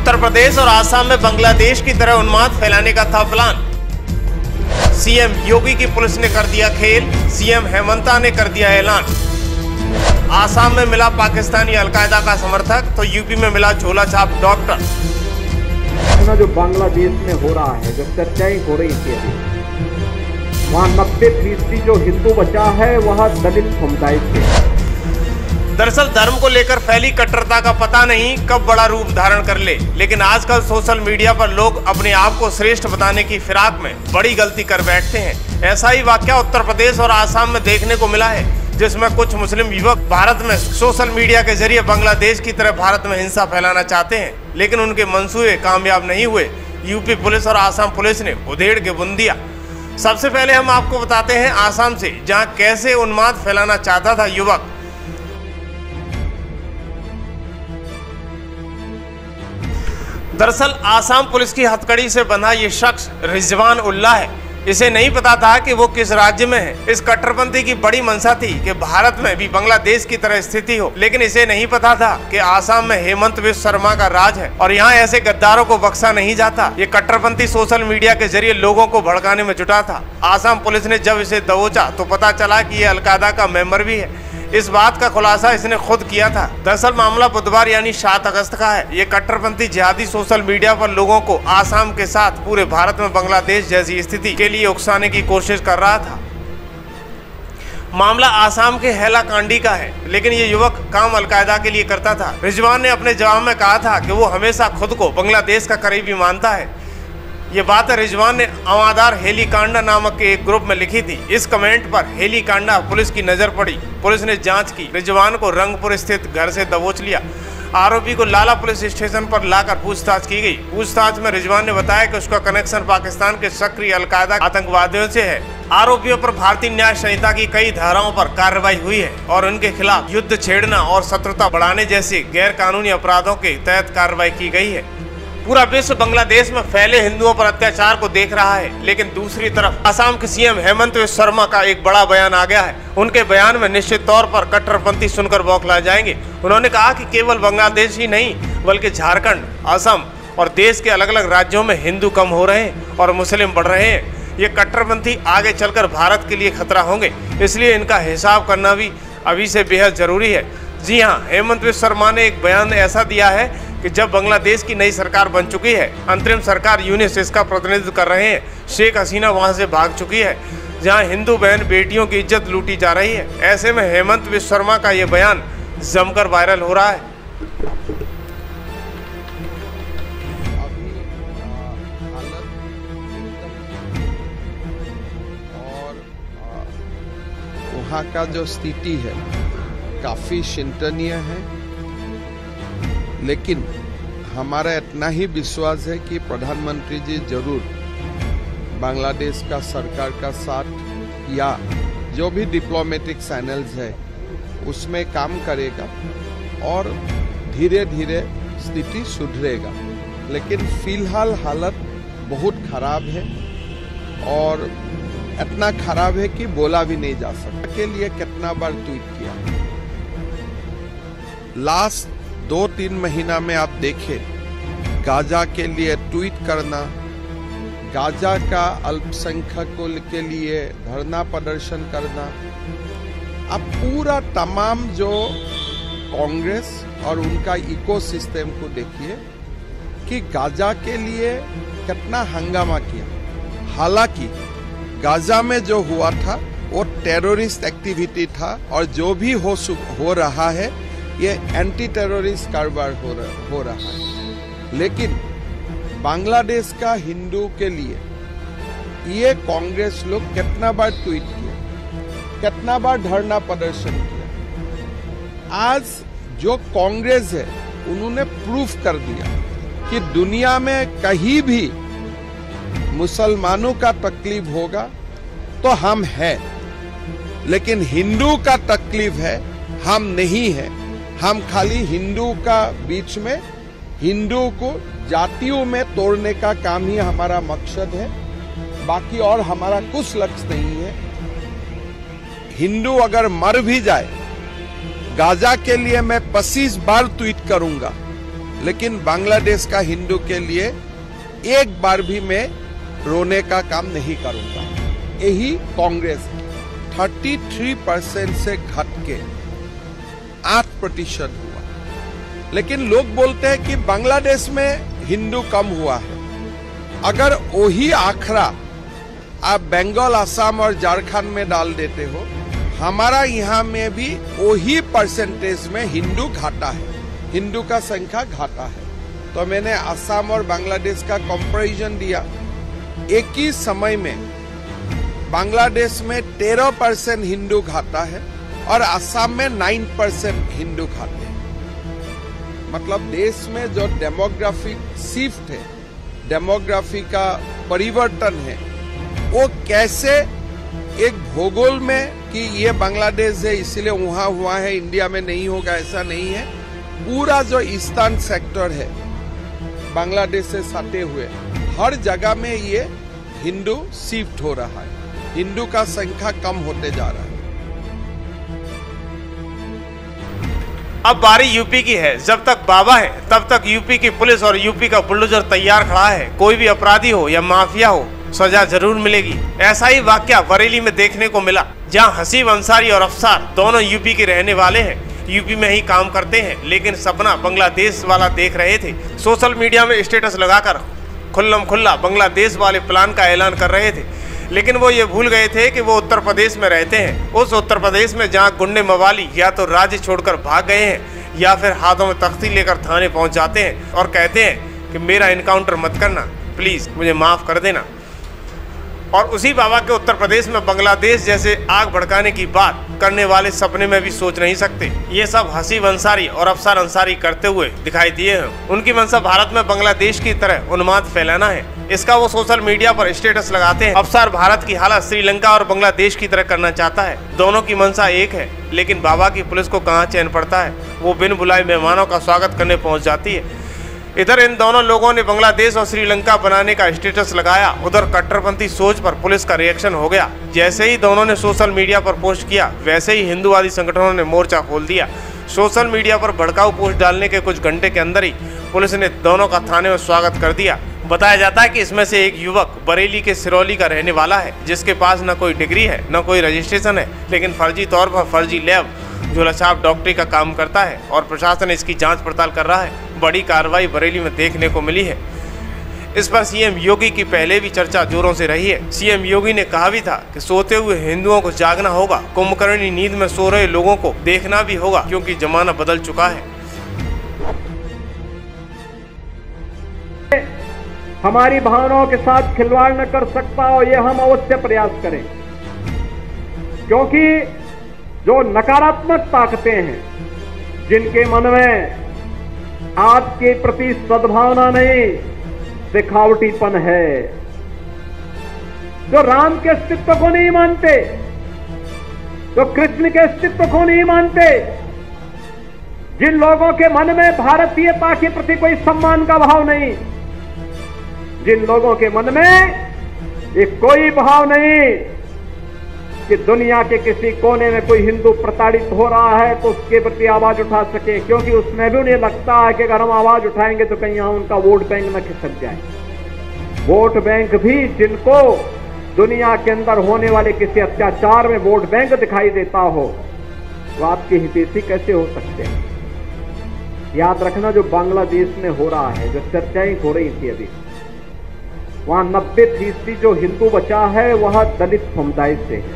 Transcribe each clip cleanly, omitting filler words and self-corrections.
उत्तर प्रदेश और आसाम में बांग्लादेश की तरह उन्माद फैलाने का था प्लान। सीएम योगी की पुलिस ने कर दिया खेल, सीएम हेमंता ने कर दिया ऐलान। आसाम में मिला पाकिस्तानी अलकायदा का समर्थक तो यूपी में मिला झोला छाप डॉक्टर। जो बांग्लादेश में हो रहा है, जो चर्चाएं हो रही थी, वहाँ 90% जो हिंदू बचा है वह दलित समुदाय के। दरअसल धर्म को लेकर फैली कट्टरता का पता नहीं कब बड़ा रूप धारण कर ले, लेकिन आजकल सोशल मीडिया पर लोग अपने आप को श्रेष्ठ बताने की फिराक में बड़ी गलती कर बैठते हैं। ऐसा ही वाकया उत्तर प्रदेश और आसाम में देखने को मिला है, जिसमें कुछ मुस्लिम युवक भारत में सोशल मीडिया के जरिए बांग्लादेश की तरह भारत में हिंसा फैलाना चाहते हैं, लेकिन उनके मंसूबे कामयाब नहीं हुए। यूपी पुलिस और आसाम पुलिस ने उधेड़ के बुन दिया। सबसे पहले हम आपको बताते हैं आसाम से, जहां कैसे उन्माद फैलाना चाहता था युवक। दरअसल आसाम पुलिस की हथकड़ी से बंधा ये शख्स रिजवान उल्लाह है। इसे नहीं पता था कि वो किस राज्य में है। इस कट्टरपंथी की बड़ी मंशा थी कि भारत में भी बांग्लादेश की तरह स्थिति हो, लेकिन इसे नहीं पता था कि आसाम में हेमंत विश्व शर्मा का राज है और यहाँ ऐसे गद्दारों को बख्शा नहीं जाता। ये कट्टरपंथी सोशल मीडिया के जरिए लोगों को भड़काने में जुटा था। आसाम पुलिस ने जब इसे दबोचा तो पता चला कि ये अलकायदा का मेंबर भी है। इस बात का खुलासा इसने खुद किया था। दरअसल मामला बुधवार यानी 7 अगस्त का है। ये कट्टरपंथी जिहादी सोशल मीडिया पर लोगों को आसाम के साथ पूरे भारत में बांग्लादेश जैसी स्थिति के लिए उकसाने की कोशिश कर रहा था। मामला आसाम के हैलाकांडी का है, लेकिन ये युवक काम अलकायदा के लिए करता था। रिजवान ने अपने जवाब में कहा था कि वो हमेशा खुद को बांग्लादेश का करीबी मानता है। ये बात रिजवान ने अवादार हेलीकांडा नामक के एक ग्रुप में लिखी थी। इस कमेंट पर हेलीकांडा पुलिस की नजर पड़ी। पुलिस ने जांच की, रिजवान को रंगपुर स्थित घर से दबोच लिया। आरोपी को लाला पुलिस स्टेशन पर लाकर पूछताछ की गई। पूछताछ में रिजवान ने बताया कि उसका कनेक्शन पाकिस्तान के सक्रिय अलकायदा आतंकवादियों से है। आरोपियों पर भारतीय न्याय संहिता की कई धाराओं पर कार्रवाई हुई है और उनके खिलाफ युद्ध छेड़ना और शत्रुता बढ़ाने जैसे गैर कानूनी अपराधों के तहत कार्रवाई की गई है। पूरा विश्व बांग्लादेश में फैले हिंदुओं पर अत्याचार को देख रहा है, लेकिन दूसरी तरफ आसाम के सीएम हेमंत विश्व शर्मा का एक बड़ा बयान आ गया है। उनके बयान में निश्चित तौर पर कट्टरपंथी सुनकर बौखला जाएंगे। उन्होंने कहा कि केवल बांग्लादेश ही नहीं बल्कि झारखंड, असम और देश के अलग अलग राज्यों में हिंदू कम हो रहे हैं और मुस्लिम बढ़ रहे हैं। ये कट्टरपंथी आगे चलकर भारत के लिए खतरा होंगे, इसलिए इनका हिसाब करना भी अभी से बेहद जरूरी है। जी हाँ, हेमंत विश्व शर्मा ने एक बयान ऐसा दिया है कि जब बांग्लादेश की नई सरकार बन चुकी है, अंतरिम सरकार यूनिस इसका प्रतिनिधित्व कर रहे हैं। शेख हसीना वहां से भाग चुकी है, जहां हिंदू बहन बेटियों की इज्जत लूटी जा रही है। ऐसे में हेमंत विश्व शर्मा का ये बयान जमकर वायरल हो रहा है। और वहाँ का जो स्थिति है काफी चिंतनीय है, लेकिन हमारा इतना ही विश्वास है कि प्रधानमंत्री जी जरूर बांग्लादेश का सरकार का साथ या जो भी डिप्लोमेटिक चैनल्स है उसमें काम करेगा और धीरे धीरे स्थिति सुधरेगा। लेकिन फिलहाल हालत बहुत खराब है और इतना खराब है कि बोला भी नहीं जा सकता। के लिए कितना बार ट्वीट किया, लास्ट 2-3 महीना में आप देखें गाजा के लिए ट्वीट करना, गाजा का अल्पसंख्यकों के लिए धरना प्रदर्शन करना। अब पूरा तमाम जो कांग्रेस और उनका इकोसिस्टम को देखिए कि गाजा के लिए कितना हंगामा किया। हालांकि गाजा में जो हुआ था वो टेररिस्ट एक्टिविटी था और जो भी हो रहा है ये एंटी टेररिस्ट कारोबार हो रहा है। लेकिन बांग्लादेश का हिंदू के लिए ये कांग्रेस लोग कितना बार ट्वीट किया, कितना बार धरना प्रदर्शन किया। आज जो कांग्रेस है उन्होंने प्रूफ कर दिया कि दुनिया में कहीं भी मुसलमानों का तकलीफ होगा तो हम हैं, लेकिन हिंदू का तकलीफ है हम नहीं है। हम खाली हिंदू का बीच में हिंदू को जातियों में तोड़ने का काम ही हमारा मकसद है, बाकी और हमारा कुछ लक्ष्य नहीं है। हिंदू अगर मर भी जाए, गाजा के लिए मैं 25 बार ट्वीट करूंगा, लेकिन बांग्लादेश का हिंदू के लिए एक बार भी मैं रोने का काम नहीं करूंगा। यही कांग्रेस 33% से घट के 8% हुआ। लेकिन लोग बोलते हैं कि बांग्लादेश में हिंदू कम हुआ है। अगर वही आंकड़ा आप बंगाल, असम और झारखंड में डाल देते हो, हमारा यहाँ में भी वही परसेंटेज में हिंदू घटा है, हिंदू का संख्या घटा है। तो मैंने असम और बांग्लादेश का कंपैरिजन दिया। एक ही समय में बांग्लादेश में 13% हिंदू घटा है और असम में 9% हिंदू घाटे हैं। मतलब देश में जो डेमोग्राफिक शिफ्ट है, डेमोग्राफी का परिवर्तन है, वो कैसे एक भूगोल में कि ये बांग्लादेश है इसलिए वहां हुआ है, इंडिया में नहीं होगा, ऐसा नहीं है। पूरा जो ईस्टर्न सेक्टर है बांग्लादेश से सटे हुए, हर जगह में ये हिंदू शिफ्ट हो रहा है, हिंदू का संख्या कम होते जा रहा है। अब बारी यूपी की है। जब तक बाबा है तब तक यूपी की पुलिस और यूपी का बुलडोजर तैयार खड़ा है। कोई भी अपराधी हो या माफिया हो, सजा जरूर मिलेगी। ऐसा ही वाकया बरेली में देखने को मिला, जहां हसीब अंसारी और अफसार दोनों यूपी के रहने वाले हैं, यूपी में ही काम करते हैं, लेकिन सपना बांग्लादेश वाला देख रहे थे। सोशल मीडिया में स्टेटस लगाकर खुल्लम खुल्ला बांग्लादेश वाले प्लान का ऐलान कर रहे थे, लेकिन वो ये भूल गए थे कि वो उत्तर प्रदेश में रहते हैं। उस उत्तर प्रदेश में जहाँ गुंडे मवाली या तो राज्य छोड़कर भाग गए हैं या फिर हाथों में तख्ती लेकर थाने पहुँच जाते हैं और कहते हैं कि मेरा इनकाउंटर मत करना, प्लीज मुझे माफ कर देना। और उसी बाबा के उत्तर प्रदेश में बांग्लादेश जैसे आग भड़काने की बात करने वाले सपने में भी सोच नहीं सकते। ये सब हसीब अंसारी और अफसार अंसारी करते हुए दिखाई दिए हैं। उनकी मंशा भारत में बांग्लादेश की तरह उन्माद फैलाना है। इसका वो सोशल मीडिया पर स्टेटस लगाते हैं। अफसार भारत की हालत श्रीलंका और बांग्लादेश की तरह करना चाहता है। दोनों की मंशा एक है, लेकिन बाबा की पुलिस को कहाँ चैन पड़ता है। वो बिन बुलाए मेहमानों का स्वागत करने पहुँच जाती है। इधर इन दोनों लोगों ने बांग्लादेश और श्रीलंका बनाने का स्टेटस लगाया, उधर कट्टरपंथी सोच पर पुलिस का रिएक्शन हो गया। जैसे ही दोनों ने सोशल मीडिया पर पोस्ट किया, वैसे ही हिंदूवादी संगठनों ने मोर्चा खोल दिया। सोशल मीडिया पर भड़काऊ पोस्ट डालने के कुछ घंटे के अंदर ही पुलिस ने दोनों का थाने में स्वागत कर दिया। बताया जाता है कि इसमें से एक युवक बरेली के सिरौली का रहने वाला है, जिसके पास न कोई डिग्री है न कोई रजिस्ट्रेशन है, लेकिन फर्जी तौर पर फर्जी लैब झोलाछाप डॉक्टरी का काम करता है और प्रशासन इसकी जांच पड़ताल कर रहा है। बड़ी कार्रवाई बरेली में देखने को मिली है। इस पर सीएम योगी की पहले भी चर्चा जोरों से रही है। सीएम योगी ने कहा भी था कि सोते हुए हिंदुओं को जागना होगा, कुंभकर्णी नींद में सो रहे लोगों को देखना भी होगा, क्योंकि जमाना बदल चुका है। हमारी भावनाओं के साथ खिलवाड़ न कर सकता हो, ये हम अवश्य प्रयास करें, क्योंकि जो नकारात्मक ताकतें हैं, जिनके मन में आपके प्रति सद्भावना नहीं, दिखावटीपन है, जो राम के अस्तित्व को नहीं मानते, जो कृष्ण के अस्तित्व को नहीं मानते, जिन लोगों के मन में भारतीयता के प्रति कोई सम्मान का भाव नहीं, जिन लोगों के मन में ये कोई भाव नहीं कि दुनिया के किसी कोने में कोई हिंदू प्रताड़ित हो रहा है तो उसके प्रति आवाज उठा सके, क्योंकि उसमें भी उन्हें लगता है कि अगर हम आवाज उठाएंगे तो कहीं यहां उनका वोट बैंक न खिसक जाए। वोट बैंक भी जिनको दुनिया के अंदर होने वाले किसी अत्याचार में वोट बैंक दिखाई देता हो, वो आपके हितैषी कैसे हो सकते हैं। याद रखना, जो बांग्लादेश में हो रहा है, जो चर्चाएं हो रही थी अभी, वहां 90% जो हिंदू बचा है वह दलित समुदाय से है।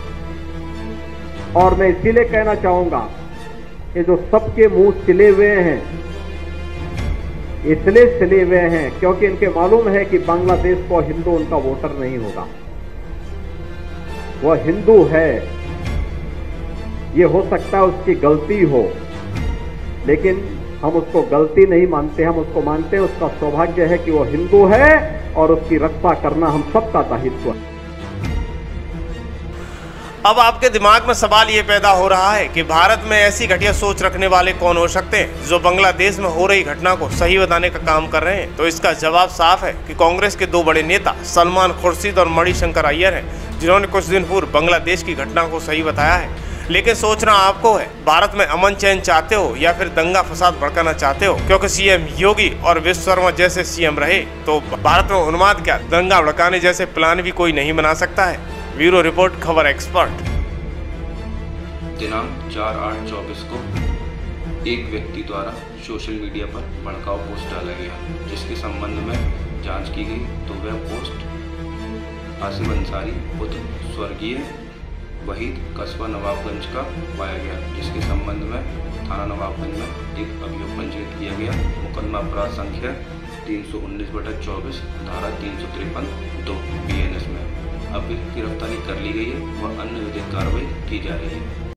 और मैं इसीलिए कहना चाहूंगा कि जो सबके मुंह सिले हुए हैं, इसलिए सिले हुए हैं क्योंकि इनके मालूम है कि बांग्लादेश को हिंदू उनका वोटर नहीं होगा। वह हिंदू है, ये हो सकता है उसकी गलती हो, लेकिन हम उसको गलती नहीं मानते, हम उसको मानते हैं उसका सौभाग्य है कि वो हिंदू है और उसकी रक्षा करना हम सबका दायित्व है। अब आपके दिमाग में सवाल ये पैदा हो रहा है कि भारत में ऐसी घटिया सोच रखने वाले कौन हो सकते हैं जो बांग्लादेश में हो रही घटना को सही बताने का काम कर रहे हैं। तो इसका जवाब साफ है कि कांग्रेस के दो बड़े नेता सलमान खुर्शीद और मणिशंकर अय्यर हैं, जिन्होंने कुछ दिन पूर्व बांग्लादेश की घटना को सही बताया है। लेकिन सोचना आपको है, भारत में अमन चैन चाहते हो या फिर दंगा फसाद भड़काना चाहते हो? क्योंकि सीएम योगी और विश्वकर्मा जैसे सीएम रहे तो भारत में उन्माद क्या दंगा भड़काने जैसे प्लान भी कोई नहीं बना सकता है। ब्यूरो रिपोर्ट, खबर एक्सपर्ट। दिनांक 4/8/24 को एक व्यक्ति द्वारा सोशल मीडिया पर भड़काऊ पोस्ट डाला गया, जिसके संबंध में जांच की गई तो वह पोस्ट आसिम अंसारी पुत्र स्वर्गीय वहीद कस्बा नवाबगंज का पाया गया, जिसके संबंध में थाना नवाबगंज में एक अभियोग पंजीकृत किया गया। मुकदमा अपराध संख्या 319/24 धारा 353(2) BNS में अब गिरफ्तारी कर ली गई है व अन्य विधिक कार्रवाई की जा रही है।